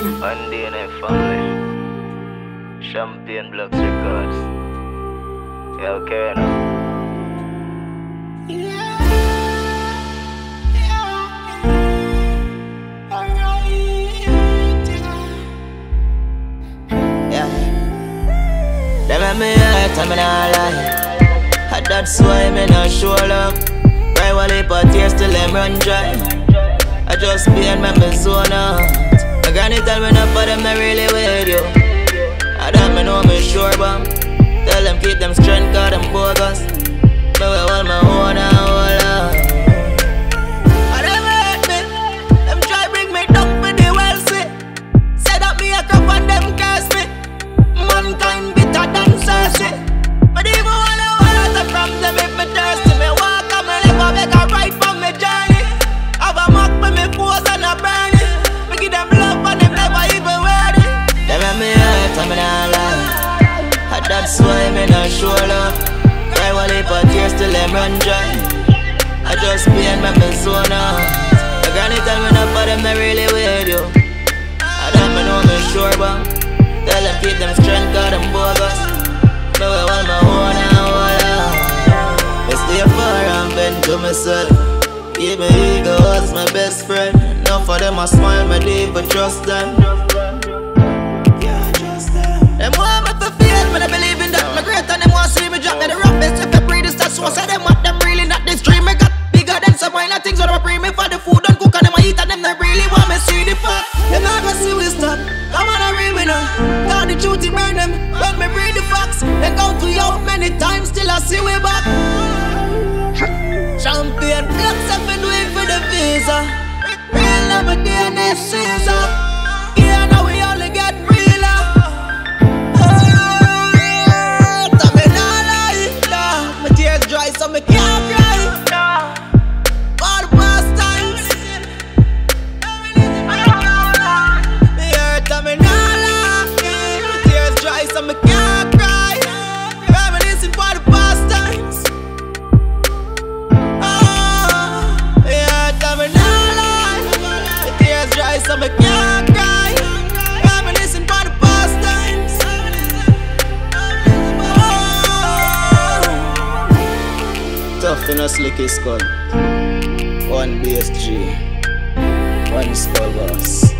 know. One day in a family. Champagne Blocks Records. Yeah, okay now. Them make me hurt and me not lie. That's why me not show love. Cry while they put tears till them run dry. I just pain me zone out. My granny tell me not for them not really with you. I don't me know me sure but tell them keep them strength cause them bogus. Me will hold my own and hold up. And them hurt me. Them try bring me down for the wealthy. Say that me a crop and them curse me. Mankind bitter than Cersei. But even when I water from them if me thirsty, me walk and me never make a right from me journey. Have a mock with me pose and a burn it. Me give them love and them never even worth it. Them make me hurt and me not lie. And that's why me not show love. Cry while they put tears till them run dry. I just pain me zone out. My granny tell me not for them not really with you. I don't me know me sure but tell them keep them strength cause them bogus. Me will hold my own and hold up. Me stay far and bend to myself. Keep me ego as my best friend. Enough for them a smile, me deep but trust them. Them want me to feel, but I believe in that. Me great and them want see me drop. Me the roughest if I breathe this that's what I say them what them really not this dream. Me got bigger than some minor things when I bring me for the food and cook and them I eat and them they really want me see the fuck. Them not gonna see we stop. Come on and read me now. Cause the truth it burn them. When me read the facts, they go to you many times till I see we back. Champagne Blocks have been doing for the visa. Real never DNA Caesar. Yeah, now we only get realer. Tell me not lie, nah. My tears dry so me can't cry. All the past times. Me hurt and me not lie. My tears dry so me can't cry. Reminiscing for the past times. Me hurt and me not lie. My tears dry so me can't cry. Reminiscing for the past times. Tough in a slicky skull. One BSG. One skull boss.